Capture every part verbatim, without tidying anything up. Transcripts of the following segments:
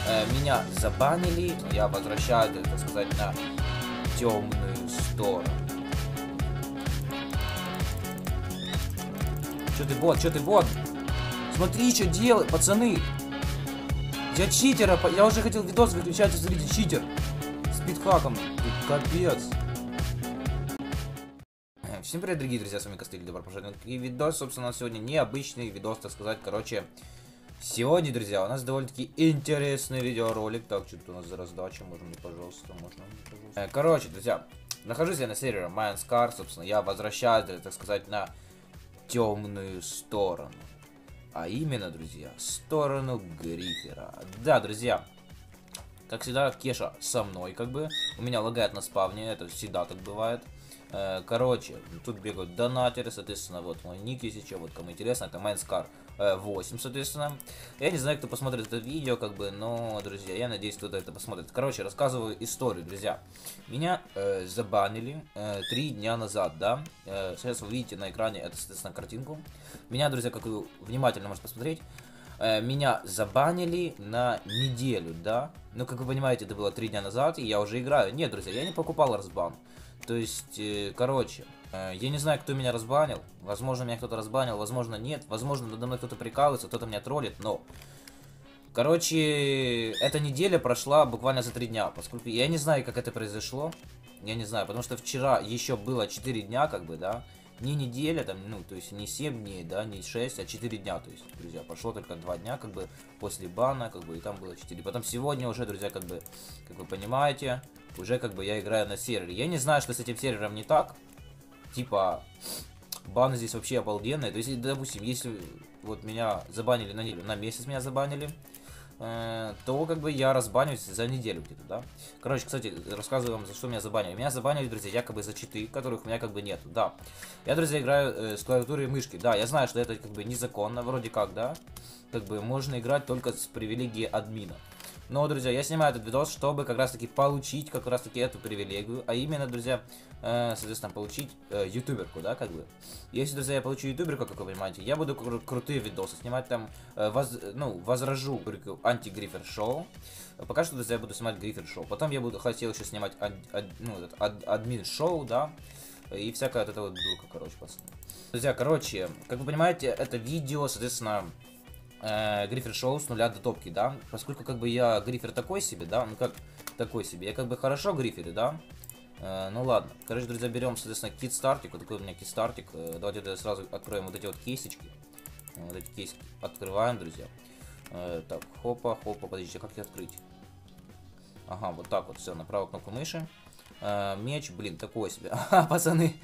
Э, меня забанили, я возвращаюсь, так сказать, на темную сторону. Че ты бот, че ты бот? Смотри, что делает, пацаны. Я читера, я уже хотел видос выключать, и смотрите, читер. С питхаком, капец. Всем привет, дорогие друзья, с вами Костыль, добро пожаловать. И видос, собственно, сегодня необычный видос, так сказать, короче. Сегодня, друзья, у нас довольно-таки интересный видеоролик. Так, что-то у нас за раздача, можно мне, пожалуйста, можно мне, пожалуйста. Короче, друзья, нахожусь я на сервере Майнскар, собственно, я возвращаюсь, так сказать, на темную сторону. А именно, друзья, сторону Грифера. Да, друзья, как всегда, Кеша со мной, как бы. У меня лагает на спавне, это всегда так бывает. Короче, тут бегают донатеры, соответственно, вот мой ник, если что, вот кому интересно, это Майнскар восемь, соответственно. Я не знаю, кто посмотрит это видео, как бы, но, друзья, я надеюсь, кто-то это посмотрит. Короче, рассказываю историю, друзья. Меня э, забанили э, три дня назад, да. Э, сейчас вы видите на экране, это, соответственно, картинку. Меня, друзья, как вы внимательно можете посмотреть, э, меня забанили на неделю, да. Ну, как вы понимаете, это было три дня назад, и я уже играю. Нет, друзья, я не покупал разбан. То есть, э, короче, э, я не знаю, кто меня разбанил. Возможно, меня кто-то разбанил, возможно, нет. Возможно, надо мной кто-то прикалывается, кто-то меня троллит, но... Короче, эта неделя прошла буквально за три дня, поскольку я не знаю, как это произошло. Я не знаю, потому что вчера еще было четыре дня, как бы, да. Не неделя, там, ну, то есть не семь дней, да, не шесть, а четыре дня, то есть, друзья, прошло только два дня, как бы, после бана, как бы, и там было четыре. Потом сегодня уже, друзья, как бы, как вы понимаете, уже, как бы, я играю на сервере. Я не знаю, что с этим сервером не так, типа, баны здесь вообще обалденные, то есть, допустим, если вот меня забанили на неделю, на месяц меня забанили, то как бы я разбанюсь за неделю где-то, да. Короче, кстати, рассказываю вам, за что меня забанили. Меня забанили, друзья, якобы за читы, которых у меня как бы нету, да. Я, друзья, играю э, с клавиатурой и мышки, да. Я знаю, что это как бы незаконно, вроде как, да. Как бы можно играть только с привилегией админа. Но, друзья, я снимаю этот видос, чтобы как раз таки получить как раз таки эту привилегию, а именно, друзья, э, соответственно, получить э, ютуберку, да, как бы. Если, друзья, я получу ютуберку, как вы понимаете, я буду кру крутые видосы снимать там, э, воз, ну, возражу анти-грифер шоу. Пока что, друзья, я буду снимать грифер шоу. Потом я буду хотел еще снимать ад, ад, ну, этот, ад, админ шоу, да, и всякая вот эта вот дурка, короче, пацаны. Друзья, короче, как вы понимаете, это видео, соответственно, Грифер шоу с нуля до топки, да, поскольку как бы я грифер такой себе, да, ну как такой себе, я как бы хорошо гриферы, да, э, ну ладно, короче, друзья, берем, соответственно, кит-стартик, вот такой у меня кит-стартик, э, давайте сразу откроем вот эти вот кейсички, вот эти кейсики открываем, друзья, э, так, хопа, хопа, подождите, как их открыть, ага, вот так вот, все, на правую кнопку мыши. Uh, меч, блин, такой себе. Пацаны,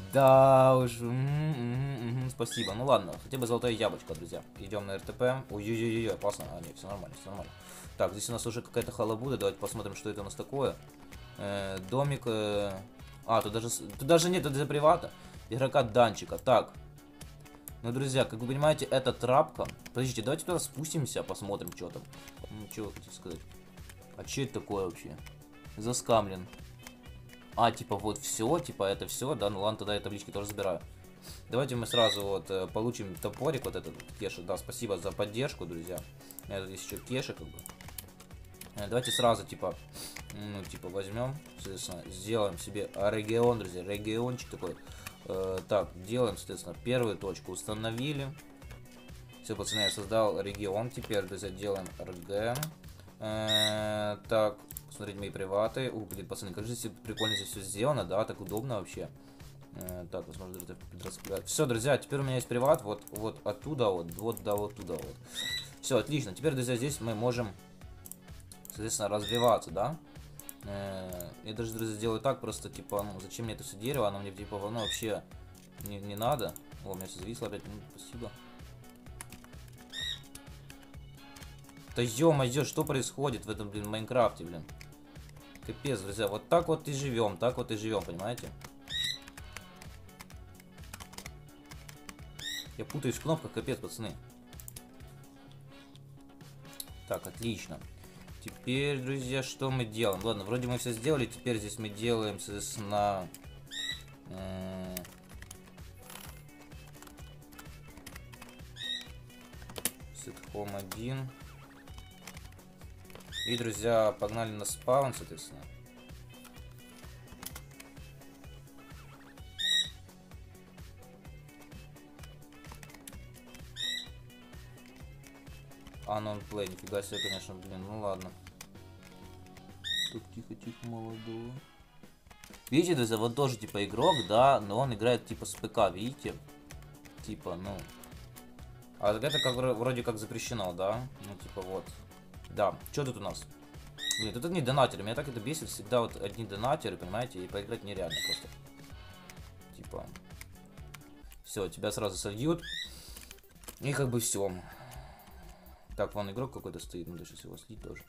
да уж. Mm -hmm, mm -hmm, спасибо. Ну ладно, хотя бы золотое яблочко, друзья. Идем на РТП. Ой-ой-ой, опасно. А, нет, все нормально, все нормально. Так, здесь у нас уже какая-то халабуда. Давайте посмотрим, что это у нас такое. Э, домик. Э... А, тут даже, тут даже нет, это для привата. Игрока Данчика. Так. Ну, друзья, как вы понимаете, это трапка. Подождите, давайте туда спустимся, посмотрим, что там. Ну, что вы хотите сказать? А что это такое вообще? Заскамлен. А, типа, вот все, типа, это все, да, ну ладно, тогда я таблички тоже забираю. Давайте мы сразу вот э, получим топорик, вот этот, Кеша, да, спасибо за поддержку, друзья. Это здесь еще Кеша, как бы. Э, давайте сразу, типа, ну, типа, возьмем, соответственно, сделаем себе регион, друзья, региончик такой. Э, так, делаем, соответственно, первую точку установили. Все, пацаны, я создал регион, теперь, друзья, делаем РГ. Э, так. Смотреть мои приваты. Ух, блин, пацаны, как же здесь прикольно здесь все сделано, да, так удобно вообще. Э, так, возможно, это подраспределять. Все, друзья, теперь у меня есть приват, вот, вот оттуда, вот, вот, да, вот туда, вот. Все, отлично. Теперь, друзья, здесь мы можем, соответственно, развиваться, да. Э, я даже, друзья, сделаю так, просто, типа, ну, зачем мне это все дерево, оно мне, типа, ну, вообще не, не надо. О, у меня все зависло опять, ну, спасибо. Да ё-моё, что происходит в этом, блин, Майнкрафте, блин? Капец, друзья, вот так вот и живем, так вот и живем, понимаете? Я путаюсь в кнопках, капец, пацаны. Так, отлично. Теперь, друзья, что мы делаем? Ладно, вроде мы все сделали, теперь здесь мы делаем, соответственно... Set home один. И, друзья, погнали на спаун, соответственно. Unknown play, нифига себе, конечно, блин, ну ладно. Так, тихо-тихо, молодой. Видите, друзья, вот тоже, типа, игрок, да, но он играет, типа, с ПК, видите? Типа, ну... А это как вроде как запрещено, да? Ну, типа, вот. Да, что тут у нас? Блин, тут одни донатеры, меня так это бесит, всегда вот одни донатеры, понимаете, и поиграть нереально просто. Типа... Все, тебя сразу сольют. И как бы все. Так, вон игрок какой-то стоит, надо сейчас его слить тоже.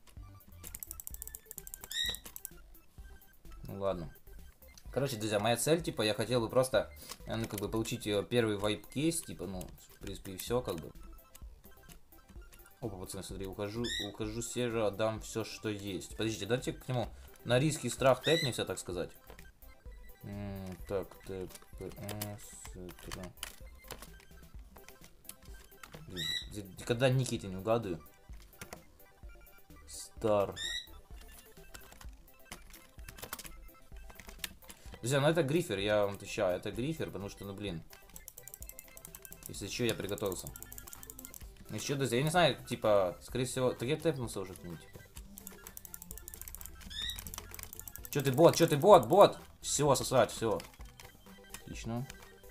Ну ладно. Короче, друзья, моя цель, типа, я хотел бы просто, ну, как бы, получить первый вайп-кейс, типа, ну, в принципе, и все, как бы. Опа, пацаны, смотри, ухожу, ухожу с сервера, отдам все, что есть. Подождите, дайте к нему на риск и страх тэпнемся, так сказать. М -м, так, тэп, когда ники эти не угадываю. Стар. Друзья, ну это грифер, я вам отвечаю, это грифер, потому что, ну блин. Если что, я приготовился. Еще, друзья, я не знаю, типа, скорее всего, так я тэпнулся уже к нему, типа. Че ты бот, че ты бот, бот? Все, сосать, все. Отлично.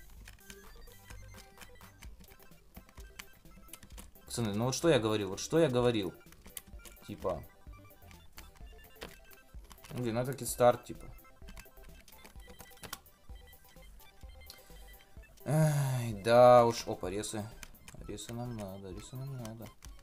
Пацаны, ну вот что я говорил, вот что я говорил. Типа. Блин, ну это кидстарт, типа. Ай, да уж. Опа, ресы. Ресы нам надо, ресы нам надо.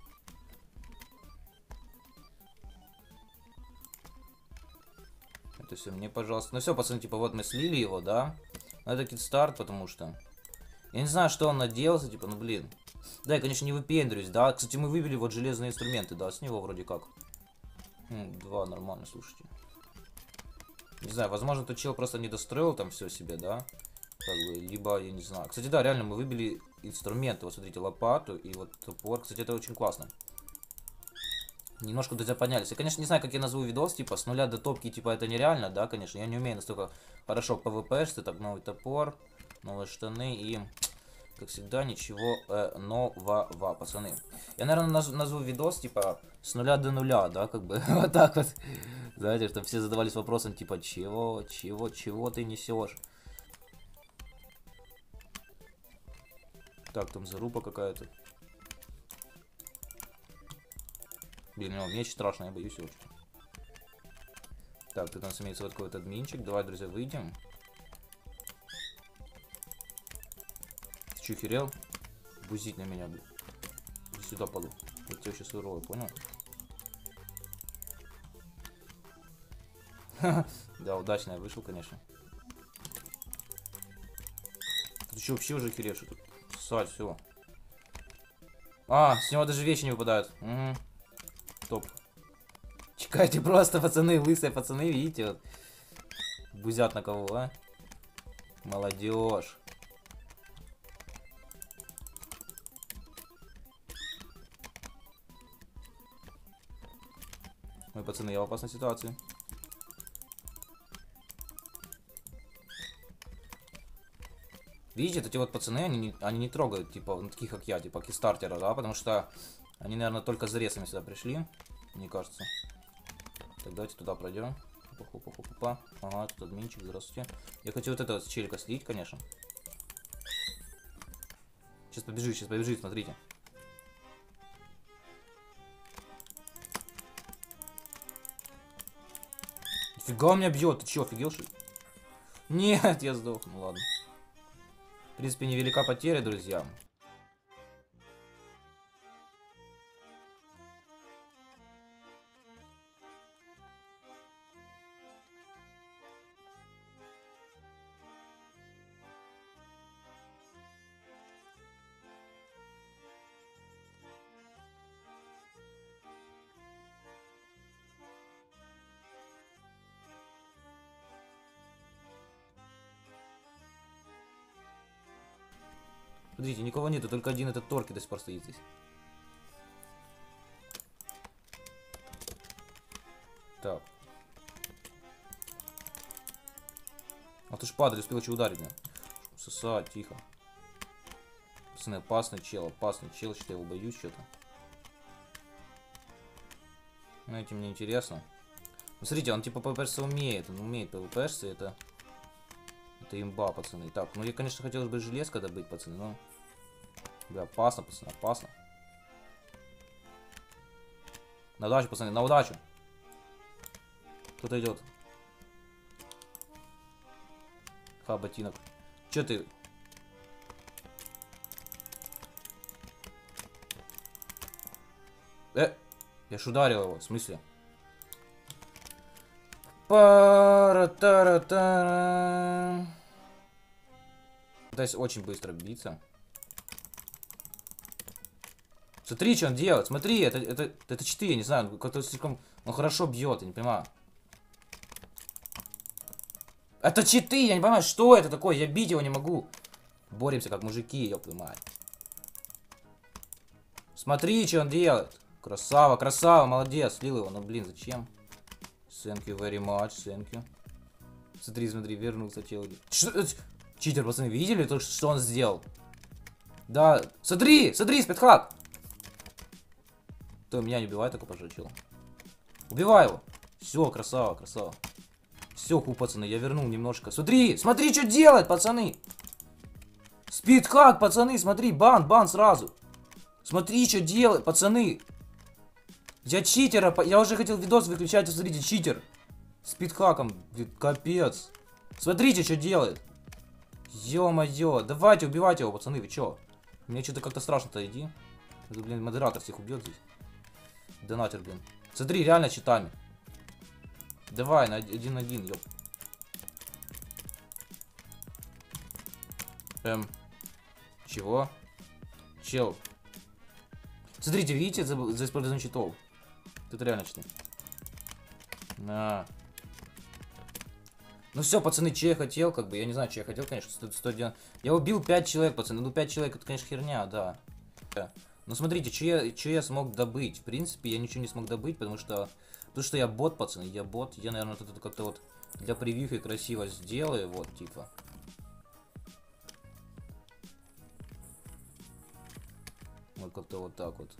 Это все мне, пожалуйста. Ну все, пацаны, типа, вот мы слили его, да? Но это кидстарт, потому что... Я не знаю, что он наделался, типа, ну блин. Да, я, конечно, не выпендрюсь, да. Кстати, мы выбили вот железные инструменты, да, с него вроде как. Хм, два, нормально, слушайте. Не знаю, возможно, тот чел просто не достроил там все себе, да? Как бы, либо, я не знаю. Кстати, да, реально, мы выбили инструменты. Вот, смотрите, лопату и вот топор. Кстати, это очень классно. Немножко, друзья, поднялись. Я, конечно, не знаю, как я назову видос, типа, с нуля до топки, типа, это нереально, да, конечно. Я не умею настолько хорошо пвпшиться. Так, новый топор, новые штаны и, как всегда, ничего э, нового, пацаны. Я, наверное, наз назову видос, типа, с нуля до нуля, да, как бы, вот так вот. Знаете, чтобы все задавались вопросом, типа, чего, чего, чего ты несешь? Так, там заруба какая-то. Блин, ну, меч страшно, я боюсь очень. Так, тут у нас имеется вот такой вот админчик. Давай, друзья, выйдем. Ты че, херел? Бузить на меня, блин. Иди сюда, полу. Я тебя сейчас вырву, понял? Да, удачно я вышел, конечно. Ты что, вообще уже херешь? Ссать, все. А, с него даже вещи не выпадают. Угу. Топ. Чекайте просто, пацаны, лысые пацаны, видите, вот. Бузят на кого, а? Молодежь. Ой, пацаны, я в опасной ситуации. Видите, эти вот пацаны, они не, они не трогают, типа, ну, таких как я, типа, кистартера, да, потому что они, наверное, только за ресами сюда пришли, мне кажется. Так, давайте туда пройдем. Опа-опа-опа-опа. Ага, тут админчик, здравствуйте. Я хочу вот этого челика слить, конечно. Сейчас побежит, сейчас побежит, смотрите. Нифига он меня бьет, ты че, офигел, что ли? Нет, я сдох, ну ладно. В принципе, невелика потеря, друзья. Смотрите, никого нету, только один этот торки до сих пор стоит здесь. Так. А ты ж падали, успел еще ударить меня. Сосать, тихо. Пацаны, опасный чел, опасный чел, что я его боюсь что-то. Ну, этим мне интересно. Ну, смотрите, он типа пвпшиться умеет, он умеет пвпшиться, это... Это имба, пацаны. Так, ну я, конечно, хотелось бы железка добыть, пацаны, но... Бля, опасно, пацаны, опасно. На удачу, пацаны, на удачу. Кто-то идет. Ха, ботинок. Че ты? Э, я ж ударил его, в смысле? Пара-тара-тара. Пытаюсь очень быстро биться. Смотри, что он делает. Смотри, это, это, это читы, я не знаю. Как-то слишком... Он хорошо бьет, я не понимаю. Это читы, я не понимаю, что это такое. Я бить его не могу. Боремся как мужики, ёб твою мать. Смотри, что он делает. Красава, красава, молодец. Слил его, ну блин, зачем? Thank you very much, thank you. Смотри, смотри, вернулся чел. Что? Читер, пацаны, видели то, что он сделал? Да, смотри, смотри, спидхак. Ты меня не убивай, только пожалел. Убивай его. Все, красава, красава. Все, ху, пацаны, я вернул немножко. Смотри, смотри, что делает, пацаны. Спидхак, пацаны, смотри, бан, бан сразу. Смотри, что делает, пацаны. Я читера, я уже хотел видос выключать, смотрите, читер. Спидхаком, капец. Смотрите, что делает. Ё-моё, давайте, убивайте его, пацаны, вы чё? Мне что-то как-то страшно-то, иди. Это, блин, модератор всех убьет здесь. Донатер, блин. Смотри, реально читами. Давай, на один-один, ёп. Эм. Чего? Чел. Смотрите, видите, за, за использованием читов. Тут реально читы. На. Ну все, пацаны, че я хотел, как бы, я не знаю, че я хотел, конечно, сто, сто девяносто. Я убил пять человек, пацаны, ну пять человек, это, конечно, херня, да. Но смотрите, че я, че я смог добыть. В принципе, я ничего не смог добыть, потому что... Потому что я бот, пацаны, я бот. Я, наверное, вот это как-то вот для превьюхи красиво сделаю, вот, типа. Вот как-то вот так вот.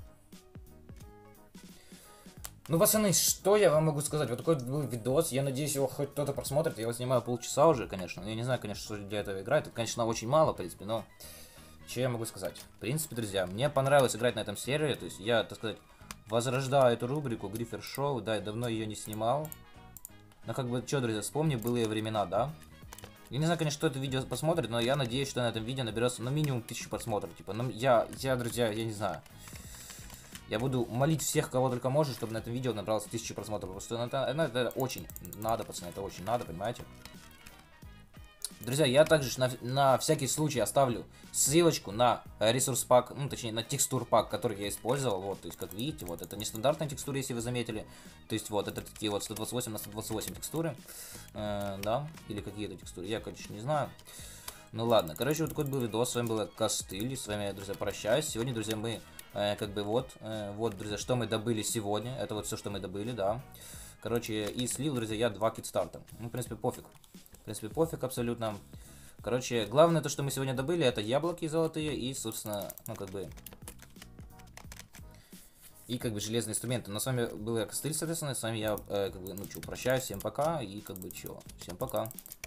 Ну, пацаны, что я вам могу сказать? Вот такой был видос. Я надеюсь, его хоть кто-то просмотрит. Я его снимаю полчаса уже, конечно. Я не знаю, конечно, что для этого играть. Это, конечно, очень мало, в принципе, но... Что я могу сказать? В принципе, друзья, мне понравилось играть на этом сервере. То есть я, так сказать, возрождаю эту рубрику Грифер Шоу. Да, я давно ее не снимал. Но как бы, что, друзья, вспомни былые времена, да? Я не знаю, конечно, кто это видео посмотрит, но я надеюсь, что на этом видео наберется, ну, минимум тысячу просмотров. Типа, ну, я, я, друзья, я не знаю. Я буду молить всех, кого только может, чтобы на этом видео набралось тысячу просмотров. Потому что это, это, это очень надо, пацаны, это очень надо, понимаете? Друзья, я также на, на всякий случай оставлю ссылочку на ресурс пак, ну точнее на текстур пак, который я использовал. Вот, то есть как видите, вот это нестандартная текстура, если вы заметили. То есть вот это такие вот сто двадцать восемь на сто двадцать восемь текстуры, э, да, или какие-то текстуры, я, конечно, не знаю. Ну ладно, короче, вот такой был видос, с вами был Костыль, с вами, друзья, прощаюсь. Сегодня, друзья, мы э, как бы вот, э, вот, друзья, что мы добыли сегодня, это вот все, что мы добыли, да. Короче, и слил, друзья, я два китстарта. Ну, в принципе, пофиг. В принципе, пофиг абсолютно. Короче, главное то, что мы сегодня добыли, это яблоки золотые и, собственно, ну, как бы... И, как бы, железные инструменты. Но с вами был я, Костыль, соответственно, с вами я, э, как бы, ну, что, прощаюсь, всем пока, и, как бы, что, всем пока.